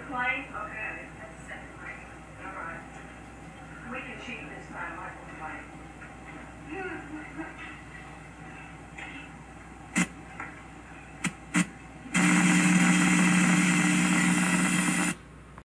plate? Okay. That's the second plate. All right. We can cheat this time, like